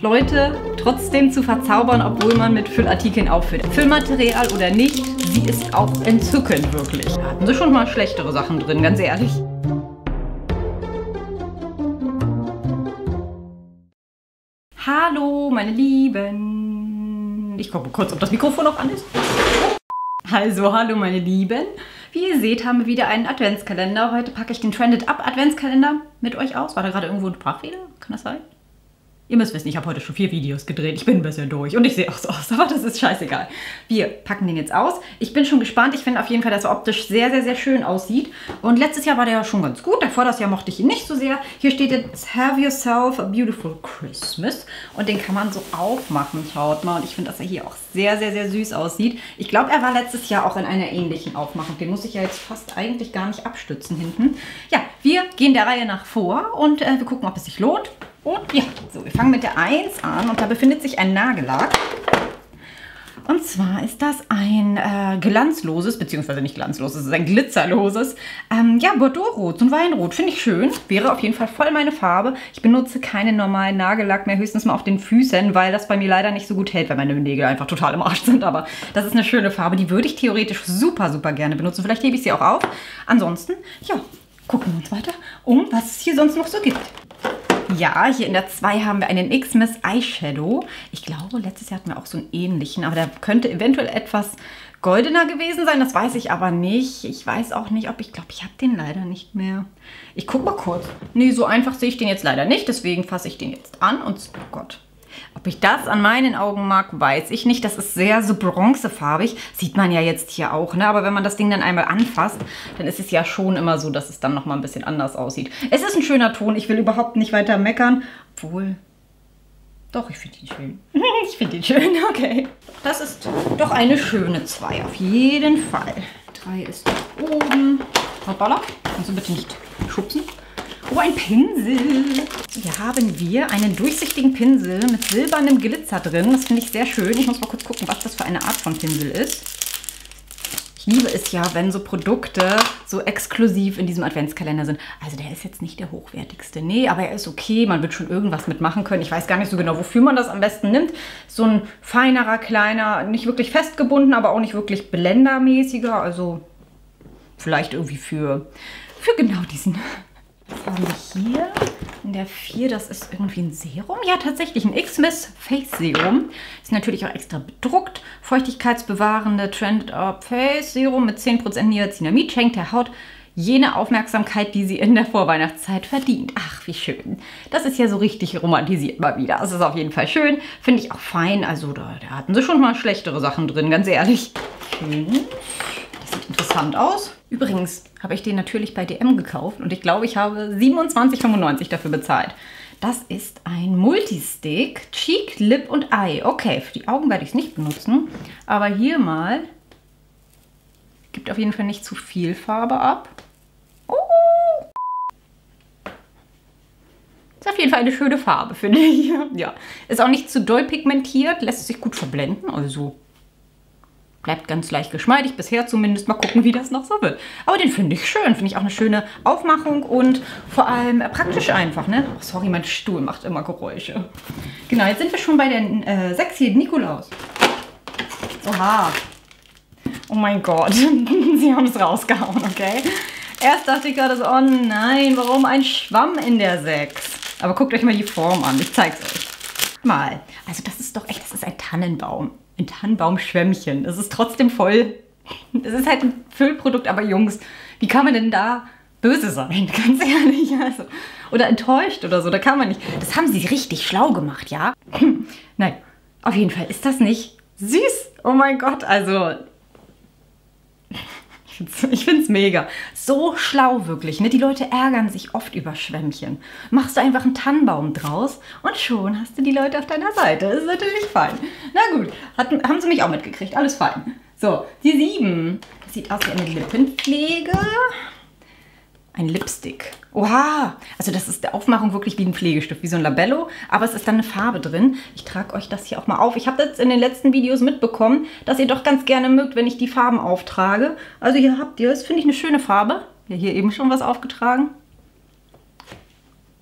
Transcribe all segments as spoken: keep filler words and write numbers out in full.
Leute trotzdem zu verzaubern, obwohl man mit Füllartikeln auffüllt. Füllmaterial oder nicht, sie ist auch entzückend, wirklich. Da hatten sie schon mal schlechtere Sachen drin, ganz ehrlich. Hallo, meine Lieben. Ich gucke kurz, ob das Mikrofon noch an ist. Also, hallo, meine Lieben. Wie ihr seht, haben wir wieder einen Adventskalender. Heute packe ich den Trended Up Adventskalender mit euch aus. War da gerade irgendwo ein Sprachfehler? Kann das sein? Ihr müsst wissen, ich habe heute schon vier Videos gedreht. Ich bin ein bisschen durch und ich sehe auch so aus, aber das ist scheißegal. Wir packen den jetzt aus. Ich bin schon gespannt. Ich finde auf jeden Fall, dass er optisch sehr, sehr, sehr schön aussieht. Und letztes Jahr war der ja schon ganz gut. Davor das Jahr mochte ich ihn nicht so sehr. Hier steht jetzt Have yourself a beautiful Christmas. Und den kann man so aufmachen. Schaut mal. Und ich finde, dass er hier auch sehr, sehr, sehr süß aussieht. Ich glaube, er war letztes Jahr auch in einer ähnlichen Aufmachung. Den muss ich ja jetzt fast eigentlich gar nicht abstützen hinten. Ja, wir gehen der Reihe nach vor und äh, wir gucken, ob es sich lohnt. Und ja, so, wir fangen mit der eins an und da befindet sich ein Nagellack. Und zwar ist das ein äh, glanzloses, beziehungsweise nicht glanzloses, es ist ein glitzerloses, ähm, ja, Bordeaux-Rot, so ein Weinrot. Finde ich schön. Wäre auf jeden Fall voll meine Farbe. Ich benutze keinen normalen Nagellack mehr, höchstens mal auf den Füßen, weil das bei mir leider nicht so gut hält, weil meine Nägel einfach total im Arsch sind. Aber das ist eine schöne Farbe, die würde ich theoretisch super, super gerne benutzen. Vielleicht hebe ich sie auch auf. Ansonsten, ja, gucken wir uns weiter um, was es hier sonst noch so gibt. Ja, hier in der zwei haben wir einen Xmas Eyeshadow. Ich glaube, letztes Jahr hatten wir auch so einen ähnlichen, aber der könnte eventuell etwas goldener gewesen sein. Das weiß ich aber nicht. Ich weiß auch nicht, ob ich glaube, ich habe den leider nicht mehr. Ich gucke mal kurz. Nee, so einfach sehe ich den jetzt leider nicht. Deswegen fasse ich den jetzt an und oh Gott. Ob ich das an meinen Augen mag, weiß ich nicht. Das ist sehr so bronzefarbig. Sieht man ja jetzt hier auch, ne? Aber wenn man das Ding dann einmal anfasst, dann ist es ja schon immer so, dass es dann nochmal ein bisschen anders aussieht. Es ist ein schöner Ton. Ich will überhaupt nicht weiter meckern. Obwohl, doch, ich finde ihn schön. Ich finde ihn schön, okay. Das ist doch eine schöne zwei, auf jeden Fall. drei ist da oben. Hoppala, kannst du bitte nicht schubsen? Oh, ein Pinsel. Hier haben wir einen durchsichtigen Pinsel mit silbernem Glitzer drin. Das finde ich sehr schön. Ich muss mal kurz gucken, was das für eine Art von Pinsel ist. Ich liebe es ja, wenn so Produkte so exklusiv in diesem Adventskalender sind. Also der ist jetzt nicht der hochwertigste. Nee, aber er ist okay. Man wird schon irgendwas mitmachen können. Ich weiß gar nicht so genau, wofür man das am besten nimmt. So ein feinerer, kleiner, nicht wirklich festgebunden, aber auch nicht wirklich blendermäßiger. Also vielleicht irgendwie für, für genau diesen... Was haben wir hier? In der vier, das ist irgendwie ein Serum. Ja, tatsächlich ein Xmas Face Serum. Ist natürlich auch extra bedruckt. Feuchtigkeitsbewahrende Trended Up Face Serum mit zehn Prozent Niacinamid schenkt der Haut jene Aufmerksamkeit, die sie in der Vorweihnachtszeit verdient. Ach, wie schön. Das ist ja so richtig romantisiert mal wieder. Das ist auf jeden Fall schön. Finde ich auch fein. Also da, da hatten sie schon mal schlechtere Sachen drin, ganz ehrlich. Schön. Das sieht interessant aus. Übrigens habe ich den natürlich bei D M gekauft und ich glaube, ich habe siebenundzwanzig fünfundneunzig dafür bezahlt. Das ist ein Multistick, Cheek, Lip und Eye. Okay, für die Augen werde ich es nicht benutzen, aber hier mal gibt auf jeden Fall nicht zu viel Farbe ab. Oh. Ist auf jeden Fall eine schöne Farbe, finde ich. Ja, ist auch nicht zu doll pigmentiert, lässt sich gut verblenden, also bleibt ganz leicht geschmeidig, bisher zumindest. Mal gucken, wie das noch so wird. Aber den finde ich schön. Finde ich auch eine schöne Aufmachung und vor allem praktisch einfach, ne? Oh, sorry, mein Stuhl macht immer Geräusche. Genau, jetzt sind wir schon bei den äh, sechs hier, Nikolaus. Oha. Oh mein Gott. Sie haben es rausgehauen, okay? Erst dachte ich gerade so, oh nein, warum ein Schwamm in der sechs? Aber guckt euch mal die Form an. Ich zeig's euch. Mal. Also das ist doch echt, das ist ein Tannenbaum. Ein Tannenbaumschwämmchen. Das ist trotzdem voll. Das ist halt ein Füllprodukt, aber Jungs, wie kann man denn da böse sein? Ganz ehrlich. Also, oder enttäuscht oder so. Da kann man nicht. Das haben sie richtig schlau gemacht, ja? Nein, auf jeden Fall ist das nicht süß. Oh mein Gott, also... Ich finde es mega. So schlau wirklich, ne? Die Leute ärgern sich oft über Schwämmchen. Machst du einfach einen Tannenbaum draus und schon hast du die Leute auf deiner Seite. Das ist natürlich fein. Na gut, hat, haben sie mich auch mitgekriegt. Alles fein. So, die sieben. Das sieht aus wie eine Lippenpflege. Ein Lipstick. Oha! Also das ist der Aufmachung wirklich wie ein Pflegestift, wie so ein Labello. Aber es ist dann eine Farbe drin. Ich trage euch das hier auch mal auf. Ich habe das in den letzten Videos mitbekommen, dass ihr doch ganz gerne mögt, wenn ich die Farben auftrage. Also hier habt ihr es. Finde ich eine schöne Farbe. Ja, hier eben schon was aufgetragen.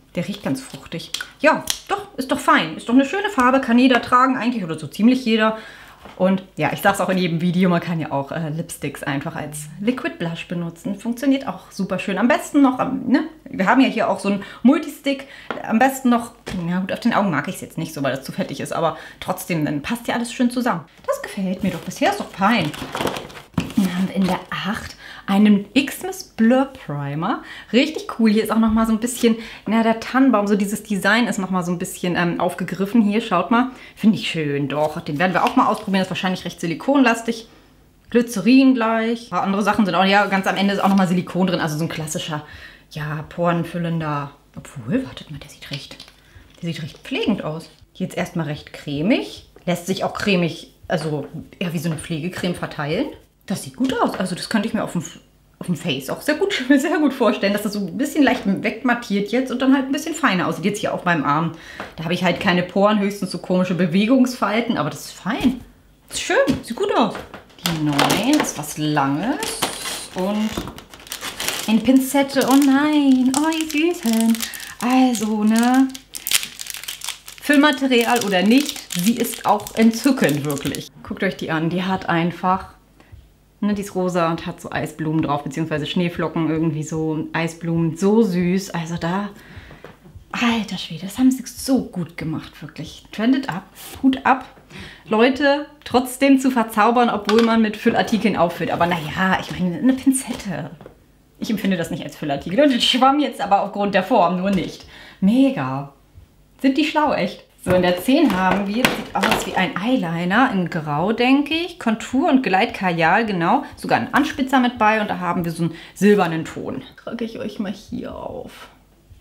Der riecht ganz fruchtig. Ja, doch, ist doch fein. Ist doch eine schöne Farbe, kann jeder tragen eigentlich oder so ziemlich jeder. Und ja, ich sage es auch in jedem Video, man kann ja auch äh, Lipsticks einfach als Liquid Blush benutzen. Funktioniert auch super schön. Am besten noch, ne? Wir haben ja hier auch so einen Multistick. Am besten noch, ja gut, auf den Augen mag ich es jetzt nicht so, weil das zu fettig ist. Aber trotzdem, dann passt ja alles schön zusammen. Das gefällt mir doch. Bisher ist doch fein. Dann haben wir in der acht einen Xmas Blur Primer. Richtig cool. Hier ist auch nochmal so ein bisschen, na, der Tannenbaum, so dieses Design ist nochmal so ein bisschen ähm, aufgegriffen. Hier, schaut mal. Finde ich schön, doch. Den werden wir auch mal ausprobieren. Das ist wahrscheinlich recht silikonlastig. Glycerin gleich. Ein paar andere Sachen sind auch, ja, ganz am Ende ist auch nochmal Silikon drin. Also so ein klassischer, ja, porenfüllender. Obwohl, wartet mal, der sieht recht, der sieht recht pflegend aus. Jetzt erstmal recht cremig. Lässt sich auch cremig, also eher wie so eine Pflegecreme verteilen. Das sieht gut aus. Also das könnte ich mir auf dem, auf dem Face auch sehr gut, sehr gut vorstellen, dass das so ein bisschen leicht wegmattiert jetzt und dann halt ein bisschen feiner aussieht. Jetzt hier auf meinem Arm. Da habe ich halt keine Poren, höchstens so komische Bewegungsfalten, aber das ist fein. Das ist schön, sieht gut aus. Die neun ist was Langes und eine Pinzette. Oh nein, oh ihr Süßen. Also, ne, Füllmaterial oder nicht, sie ist auch entzückend, wirklich. Guckt euch die an, die hat einfach... Ne, die ist rosa und hat so Eisblumen drauf, beziehungsweise Schneeflocken, irgendwie so Eisblumen. So süß. Also da, alter Schwede, das haben sie so gut gemacht, wirklich. Trended up, Hut ab. Leute trotzdem zu verzaubern, obwohl man mit Füllartikeln auffüllt. Aber naja, ich meine, eine Pinzette. Ich empfinde das nicht als Füllartikel. Und den Schwamm jetzt aber aufgrund der Form nur nicht. Mega. Sind die schlau, echt? So, in der zehn haben wir, sieht aus wie ein Eyeliner in Grau, denke ich. Kontur und Gleitkajal, genau. Sogar ein Anspitzer mit bei und da haben wir so einen silbernen Ton. Trage ich euch mal hier auf.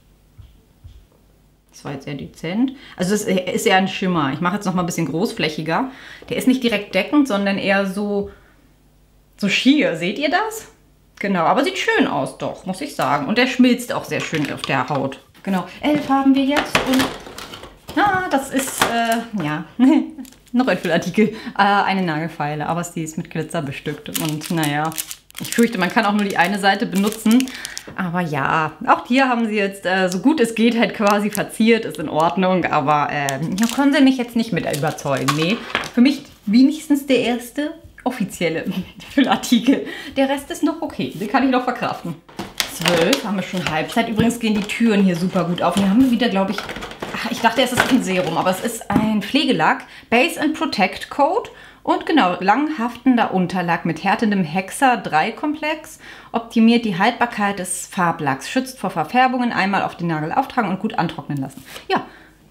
Das war jetzt sehr dezent. Also das ist eher ein Schimmer. Ich mache jetzt noch mal ein bisschen großflächiger. Der ist nicht direkt deckend, sondern eher so, so schier. Seht ihr das? Genau, aber sieht schön aus doch, muss ich sagen. Und der schmilzt auch sehr schön auf der Haut. Genau, elf haben wir jetzt und... Ah, das ist, äh, ja, noch ein Füllartikel. Äh, eine Nagelfeile, aber sie ist mit Glitzer bestückt. Und naja, ich fürchte, man kann auch nur die eine Seite benutzen. Aber ja, auch hier haben sie jetzt, äh, so gut es geht, halt quasi verziert. Ist in Ordnung, aber äh, ja, können sie mich jetzt nicht mit überzeugen. Nee, für mich wenigstens der erste offizielle Füllartikel. Der Rest ist noch okay, den kann ich noch verkraften. zwölf haben wir schon Halbzeit. Übrigens gehen die Türen hier super gut auf. Und hier haben wir wieder, glaube ich... Ich dachte, es ist ein Serum, aber es ist ein Pflegelack. Base and Protect Coat. Und genau, langhaftender Unterlack mit härtendem Hexa drei Komplex. Optimiert die Haltbarkeit des Farblacks. Schützt vor Verfärbungen. Einmal auf den Nagel auftragen und gut antrocknen lassen. Ja,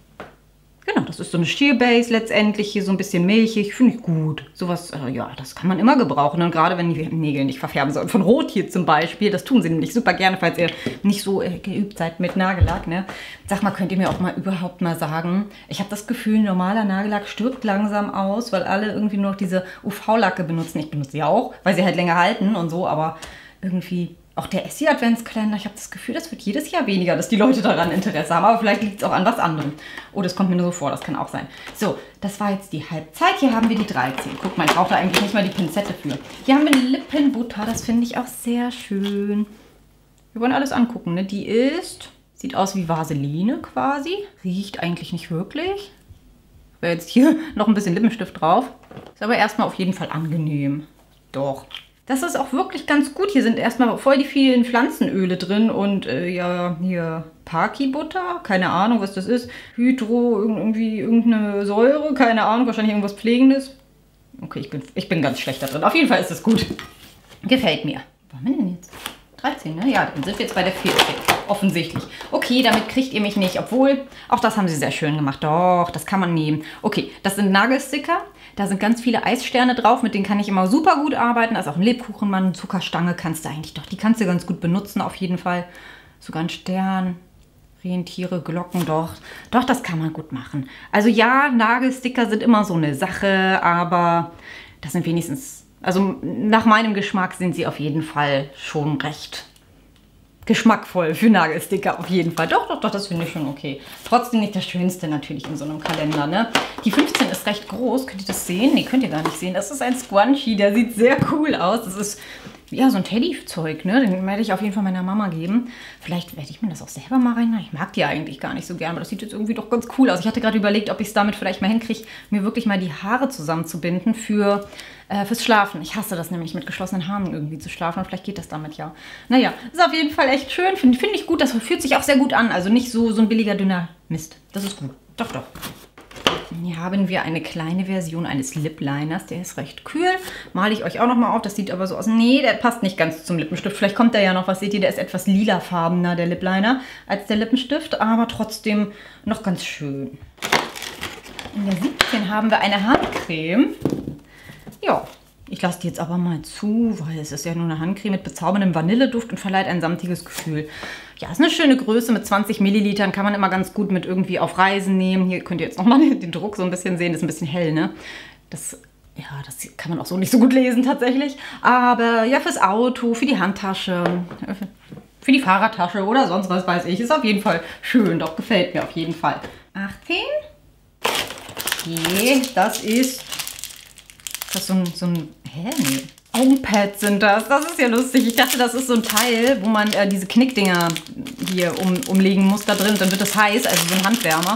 genau, das ist so eine Sheer Base letztendlich. Hier so ein bisschen milchig. Finde ich gut. Sowas, äh, ja, das kann man immer gebrauchen. Und gerade wenn die Nägel nicht verfärben sollen. Von Rot hier zum Beispiel. Das tun sie nämlich super gerne, falls ihr nicht so äh, geübt seid mit Nagellack. Ne? Sag mal, könnt ihr mir auch mal überhaupt mal sagen, ich habe das Gefühl, normaler Nagellack stirbt langsam aus, weil alle irgendwie nur noch diese U V-Lacke benutzen. Ich benutze sie auch, weil sie halt länger halten und so. Aber irgendwie... Auch der Essie-Adventskalender, ich habe das Gefühl, das wird jedes Jahr weniger, dass die Leute daran Interesse haben. Aber vielleicht liegt es auch an was anderem. Oh, das kommt mir nur so vor, das kann auch sein. So, das war jetzt die Halbzeit. Hier haben wir die dreizehn. Guck mal, ich brauche da eigentlich nicht mal die Pinzette für. Hier haben wir eine Lippenbutter, das finde ich auch sehr schön. Wir wollen alles angucken, ne? Die ist, sieht aus wie Vaseline quasi. Riecht eigentlich nicht wirklich. Wäre jetzt hier noch ein bisschen Lippenstift drauf. Ist aber erstmal auf jeden Fall angenehm. Doch. Das ist auch wirklich ganz gut. Hier sind erstmal voll die vielen Pflanzenöle drin und äh, ja, hier Paki-Butter, keine Ahnung, was das ist. Hydro, irgendwie irgendeine Säure, keine Ahnung, wahrscheinlich irgendwas Pflegendes. Okay, ich bin, ich bin ganz schlecht da drin. Auf jeden Fall ist es gut. Gefällt mir. Wo haben wir denn jetzt? dreizehn, ne? Ja, dann sind wir jetzt bei der vierzehn. Offensichtlich. Okay, damit kriegt ihr mich nicht. Obwohl, auch das haben sie sehr schön gemacht. Doch, das kann man nehmen. Okay, das sind Nagelsticker. Da sind ganz viele Eissterne drauf. Mit denen kann ich immer super gut arbeiten. Also auch ein Lebkuchenmann, Zuckerstange kannst du eigentlich doch. Die kannst du ganz gut benutzen auf jeden Fall. Sogar ein Stern. Rentiere, Glocken, doch. Doch, das kann man gut machen. Also ja, Nagelsticker sind immer so eine Sache. Aber das sind wenigstens... Also nach meinem Geschmack sind sie auf jeden Fall schon recht geschmackvoll für Nagelsticker. Auf jeden Fall. Doch, doch, doch, das finde ich schon okay. Trotzdem nicht das Schönste natürlich in so einem Kalender, ne? Die fünfzehn ist recht groß. Könnt ihr das sehen? Ne, könnt ihr gar nicht sehen. Das ist ein Scrunchie. Der sieht sehr cool aus. Das ist ja, so ein Teddy-Zeug, ne? Den werde ich auf jeden Fall meiner Mama geben. Vielleicht werde ich mir das auch selber mal rein. Ich mag die ja eigentlich gar nicht so gern, aber das sieht jetzt irgendwie doch ganz cool aus. Ich hatte gerade überlegt, ob ich es damit vielleicht mal hinkriege, mir wirklich mal die Haare zusammenzubinden für, äh, fürs Schlafen. Ich hasse das nämlich, mit geschlossenen Haaren irgendwie zu schlafen. Und vielleicht geht das damit ja. Naja, ist auf jeden Fall echt schön. Finde find ich gut. Das fühlt sich auch sehr gut an. Also nicht so, so ein billiger, dünner Mist. Das ist gut. Doch, doch. Hier haben wir eine kleine Version eines Lip-Liners. Der ist recht kühl. Male ich euch auch nochmal auf. Das sieht aber so aus. Nee, der passt nicht ganz zum Lippenstift. Vielleicht kommt da ja noch was. Seht ihr, der ist etwas lilafarbener, der Lip-Liner, als der Lippenstift. Aber trotzdem noch ganz schön. In der siebzehn haben wir eine Handcreme. Ja, ich lasse die jetzt aber mal zu, weil es ist ja nur eine Handcreme mit bezauberndem Vanilleduft und verleiht ein samtiges Gefühl. Ja, ist eine schöne Größe mit zwanzig Millilitern. Kann man immer ganz gut mit irgendwie auf Reisen nehmen. Hier könnt ihr jetzt nochmal den Druck so ein bisschen sehen. Das ist ein bisschen hell, ne? Das, ja, das kann man auch so nicht so gut lesen tatsächlich. Aber ja, fürs Auto, für die Handtasche, für die Fahrradtasche oder sonst was weiß ich. Ist auf jeden Fall schön. Doch, gefällt mir auf jeden Fall. achtzehn. Okay, das ist... Das ist so ein... So ein hä? Nee. Augenpads sind das. Das ist ja lustig. Ich dachte, das ist so ein Teil, wo man äh, diese Knickdinger hier um, umlegen muss da drin. Dann wird es heiß, also so ein Handwärmer.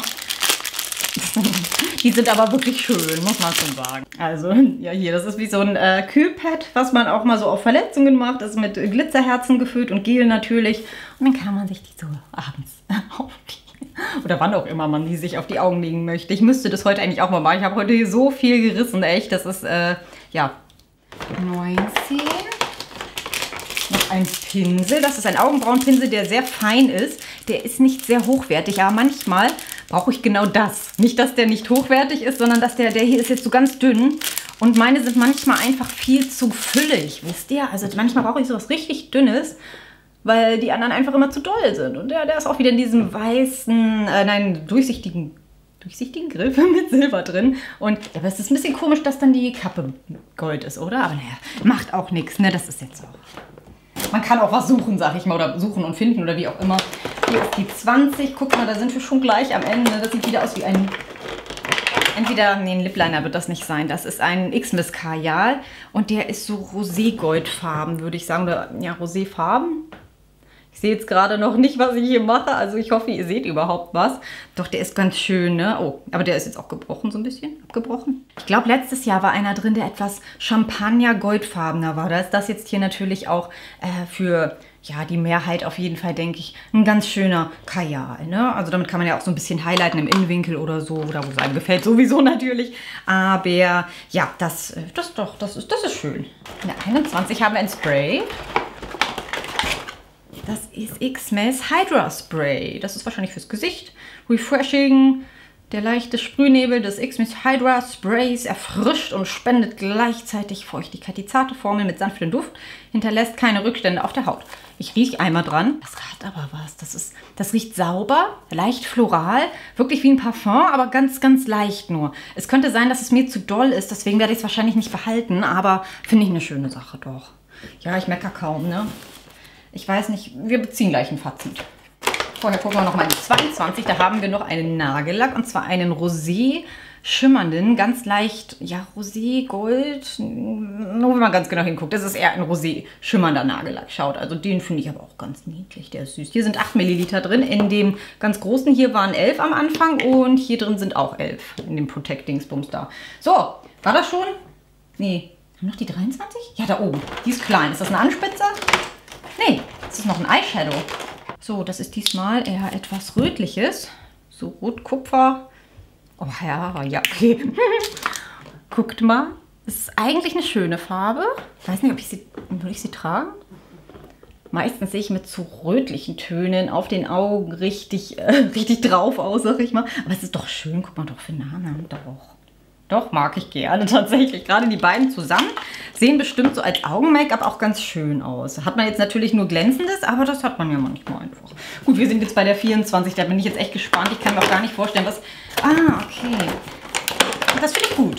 Die sind aber wirklich schön, muss man schon sagen. Also, ja hier, das ist wie so ein äh, Kühlpad, was man auch mal so auf Verletzungen macht. Das ist mit Glitzerherzen gefüllt und Gel natürlich. Und dann kann man sich die so abends auf die, oder wann auch immer man die sich auf die Augen legen möchte. Ich müsste das heute eigentlich auch mal machen. Ich habe heute hier so viel gerissen, echt. Das ist, äh, ja... neunzehn. Noch ein Pinsel. Das ist ein Augenbrauenpinsel, der sehr fein ist. Der ist nicht sehr hochwertig, aber manchmal brauche ich genau das. Nicht, dass der nicht hochwertig ist, sondern dass der, der hier ist jetzt so ganz dünn. Und meine sind manchmal einfach viel zu füllig, wisst ihr? Also manchmal brauche ich sowas richtig Dünnes, weil die anderen einfach immer zu doll sind. Und der, der ist auch wieder in diesem weißen, äh, nein, durchsichtigen durchsichtigen Griff mit Silber drin. Und ja, aber es ist ein bisschen komisch, dass dann die Kappe Gold ist, oder? Aber naja, macht auch nichts, ne? Das ist jetzt so. Man kann auch was suchen, sag ich mal, oder suchen und finden oder wie auch immer. Hier ist die zwanzig. Guck mal, da sind wir schon gleich am Ende. Das sieht wieder aus wie ein... Entweder, nee, ein Lip-Liner wird das nicht sein. Das ist ein X-Miss Kajal. Und der ist so roségoldfarben, würde ich sagen. Oder, ja, roséfarben. Ich sehe jetzt gerade noch nicht, was ich hier mache. Also ich hoffe, ihr seht überhaupt was. Doch, der ist ganz schön, ne? Oh, aber der ist jetzt auch gebrochen, so ein bisschen. Abgebrochen. Ich glaube, letztes Jahr war einer drin, der etwas Champagner-goldfarbener war. Da ist das jetzt hier natürlich auch äh, für... ja, die Mehrheit auf jeden Fall, denke ich, ein ganz schöner Kajal, ne? Also damit kann man ja auch so ein bisschen highlighten im Innenwinkel oder so, oder wo es einem gefällt, sowieso natürlich. Aber ja, das, das doch, das ist, das ist schön. In der einundzwanzig haben wir ein Spray. Das ist X-Miss Hydra Spray. Das ist wahrscheinlich fürs Gesicht. Refreshing. Der leichte Sprühnebel des X-Miss Hydra Sprays erfrischt und spendet gleichzeitig Feuchtigkeit. Die zarte Formel mit sanftem Duft hinterlässt keine Rückstände auf der Haut. Ich rieche einmal dran. Das hat aber was. Das, ist, das riecht sauber, leicht floral, wirklich wie ein Parfum, aber ganz, ganz leicht nur. Es könnte sein, dass es mir zu doll ist, deswegen werde ich es wahrscheinlich nicht behalten, aber finde ich eine schöne Sache doch. Ja, ich meckere kaum, ne? Ich weiß nicht, wir beziehen gleich ein Fazit. Vorher gucken wir noch mal in die zweiundzwanzig. Da haben wir noch einen Nagellack und zwar einen rosé schimmernden, ganz leicht, ja, rosé, gold, nur wenn man ganz genau hinguckt. Das ist eher ein rosé schimmernder Nagellack. Schaut, also den finde ich aber auch ganz niedlich, der ist süß. Hier sind acht Milliliter drin, in dem ganz großen hier waren elf am Anfang und hier drin sind auch elf in dem Protect-Dingsbums da. So, war das schon? Nee, haben noch die dreiundzwanzig? Ja, da oben, die ist klein. Ist das eine Anspitzer? Nee, das ist noch ein Eyeshadow. So, das ist diesmal eher etwas Rötliches. So Rot-Kupfer. Oh ja, ja, okay. Guckt mal. Das ist eigentlich eine schöne Farbe. Ich weiß nicht, ob ich sie, würde ich sie tragen? Meistens sehe ich mit zu rötlichen Tönen auf den Augen richtig, äh, richtig drauf aus, sag ich mal. Aber es ist doch schön. Guck mal doch für Nana. Doch. Doch, mag ich gerne tatsächlich. Gerade die beiden zusammen sehen bestimmt so als Augen-Make-up auch ganz schön aus. Hat man jetzt natürlich nur glänzendes, aber das hat man ja manchmal einfach. Gut, wir sind jetzt bei der vierundzwanzig. Da bin ich jetzt echt gespannt. Ich kann mir auch gar nicht vorstellen, was... Ah, okay. Das finde ich gut.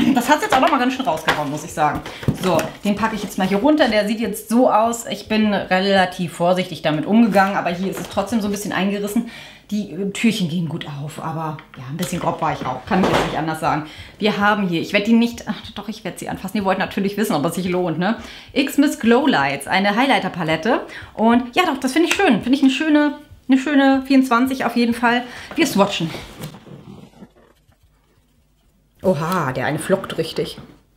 Das hat es jetzt auch noch mal ganz schön rausgehauen, muss ich sagen. So, den packe ich jetzt mal hier runter. Der sieht jetzt so aus. Ich bin relativ vorsichtig damit umgegangen, aber hier ist es trotzdem so ein bisschen eingerissen. Die Türchen gehen gut auf, aber ja, ein bisschen grob war ich auch. Kann ich jetzt nicht anders sagen. Wir haben hier, ich werde die nicht, ach, doch, ich werde sie anfassen. Ihr wollt natürlich wissen, ob es sich lohnt, ne? X-Miss Glow Lights, eine Highlighter-Palette. Und ja, doch, das finde ich schön. Finde ich eine schöne, eine schöne vierundzwanzig auf jeden Fall. Wir swatchen. Oha, der eine flockt richtig.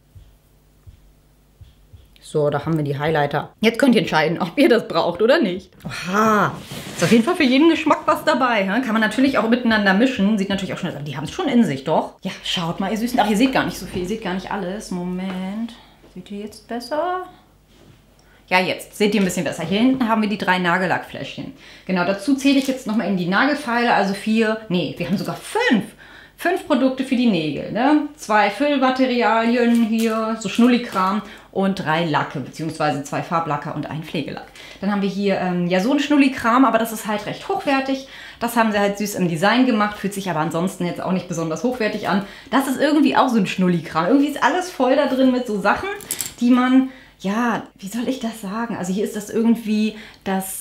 So, da haben wir die Highlighter. Jetzt könnt ihr entscheiden, ob ihr das braucht oder nicht. Oha, ist auf jeden Fall für jeden Geschmack was dabei. He? Kann man natürlich auch miteinander mischen. Sieht natürlich auch schon, die haben es schon in sich, doch. Ja, schaut mal, ihr Süßen. Ach, ihr seht gar nicht so viel, ihr seht gar nicht alles. Moment, seht ihr jetzt besser? Ja, jetzt seht ihr ein bisschen besser. Hier hinten haben wir die drei Nagellackfläschchen. Genau, dazu zähle ich jetzt nochmal in die Nagelfeile, also vier, nee, wir haben sogar fünf. Fünf Produkte für die Nägel, ne? Zwei Füllmaterialien hier, so Schnullikram und drei Lacke, beziehungsweise zwei Farblacker und ein Pflegelack. Dann haben wir hier ähm, ja so ein Schnullikram, aber das ist halt recht hochwertig. Das haben sie halt süß im Design gemacht, fühlt sich aber ansonsten jetzt auch nicht besonders hochwertig an. Das ist irgendwie auch so ein Schnullikram. Irgendwie ist alles voll da drin mit so Sachen, die man, ja, wie soll ich das sagen? Also hier ist das irgendwie das...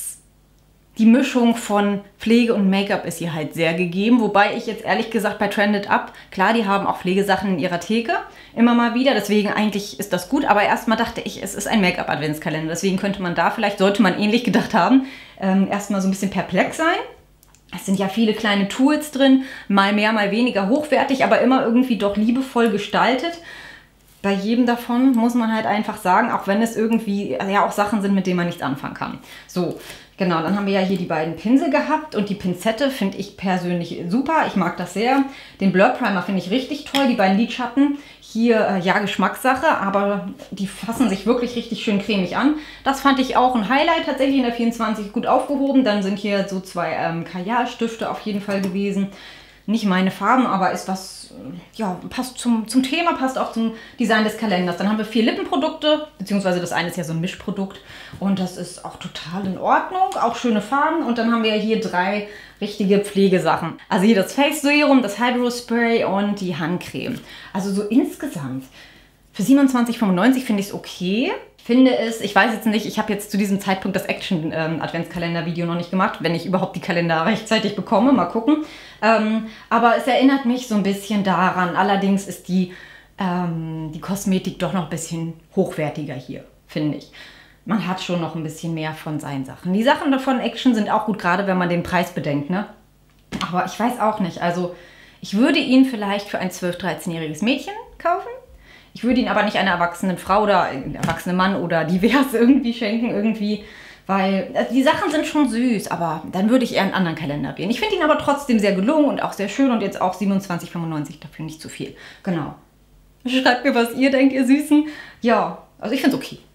Die Mischung von Pflege und Make-up ist hier halt sehr gegeben, wobei ich jetzt ehrlich gesagt bei Trended Up, klar, die haben auch Pflegesachen in ihrer Theke, immer mal wieder, deswegen eigentlich ist das gut, aber erstmal dachte ich, es ist ein Make-up-Adventskalender, deswegen könnte man da vielleicht, sollte man ähnlich gedacht haben, ähm, erstmal so ein bisschen perplex sein. Es sind ja viele kleine Tools drin, mal mehr, mal weniger hochwertig, aber immer irgendwie doch liebevoll gestaltet. Bei jedem davon muss man halt einfach sagen, auch wenn es irgendwie ja auch Sachen sind, mit denen man nichts anfangen kann. So, genau, dann haben wir ja hier die beiden Pinsel gehabt und die Pinzette finde ich persönlich super. Ich mag das sehr. Den Blur Primer finde ich richtig toll. Die beiden Lidschatten hier, äh, ja, Geschmackssache, aber die fassen sich wirklich richtig schön cremig an. Das fand ich auch ein Highlight tatsächlich in der vierundzwanzig gut aufgehoben. Dann sind hier so zwei ähm, Kajalstifte auf jeden Fall gewesen. Nicht meine Farben, aber ist was, ja, passt zum, zum Thema, passt auch zum Design des Kalenders. Dann haben wir vier Lippenprodukte, beziehungsweise das eine ist ja so ein Mischprodukt und das ist auch total in Ordnung, auch schöne Farben. Und dann haben wir hier drei richtige Pflegesachen. Also hier das Face Serum, das Hydro Spray und die Handcreme. Also so insgesamt für siebenundzwanzig fünfundneunzig finde ich es okay. Finde es, ich weiß jetzt nicht, ich habe jetzt zu diesem Zeitpunkt das Action-Adventskalender-Video noch nicht gemacht, wenn ich überhaupt die Kalender rechtzeitig bekomme, mal gucken. Ähm, aber es erinnert mich so ein bisschen daran, allerdings ist die, ähm, die Kosmetik doch noch ein bisschen hochwertiger hier, finde ich. Man hat schon noch ein bisschen mehr von seinen Sachen. Die Sachen davon Action sind auch gut, gerade wenn man den Preis bedenkt, ne? Aber ich weiß auch nicht, also ich würde ihn vielleicht für ein zwölf-, dreizehnjähriges Mädchen kaufen. Ich würde ihn aber nicht einer erwachsenen Frau oder einem erwachsenen Mann oder divers irgendwie schenken, irgendwie, weil also die Sachen sind schon süß, aber dann würde ich eher einen anderen Kalender wählen. Ich finde ihn aber trotzdem sehr gelungen und auch sehr schön und jetzt auch siebenundzwanzig fünfundneunzig, dafür nicht zu viel. Genau. Schreibt mir, was ihr denkt, ihr Süßen. Ja, also ich finde es okay.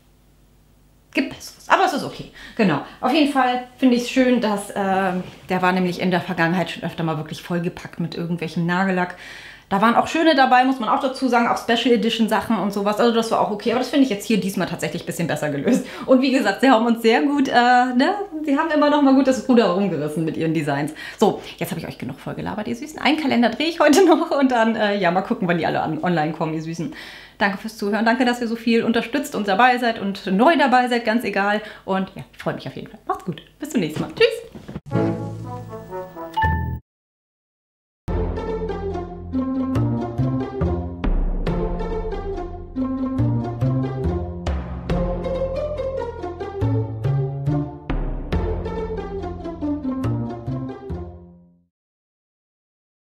Gibt Besseres, aber es ist okay. Genau. Auf jeden Fall finde ich es schön, dass äh, der war nämlich in der Vergangenheit schon öfter mal wirklich vollgepackt mit irgendwelchem Nagellack. Da waren auch schöne dabei, muss man auch dazu sagen, auch Special Edition Sachen und sowas. Also das war auch okay, aber das finde ich jetzt hier diesmal tatsächlich ein bisschen besser gelöst. Und wie gesagt, sie haben uns sehr gut, äh, ne? Sie haben immer noch mal gut das Ruder rumgerissen mit ihren Designs. So, jetzt habe ich euch genug vollgelabert, ihr Süßen. Einen Kalender drehe ich heute noch und dann, äh, ja, mal gucken, wann die alle an, online kommen, ihr Süßen. Danke fürs Zuhören, danke, dass ihr so viel unterstützt und dabei seid und neu dabei seid, ganz egal. Und ja, ich freue mich auf jeden Fall. Macht's gut, bis zum nächsten Mal. Tschüss!